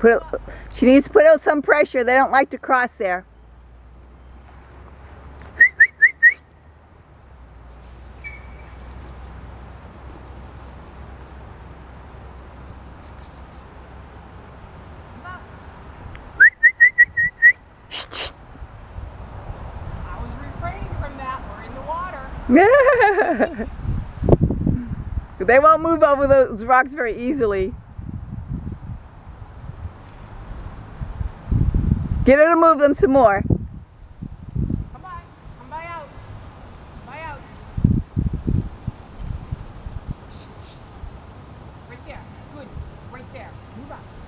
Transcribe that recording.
She needs to put out some pressure. They don't like to cross there. I was refraining from that. We're in the water. They won't move over those rocks very easily. Get her to move them some more. Come by. Come by out. Come by out. Right there. Good. Right there. Move up.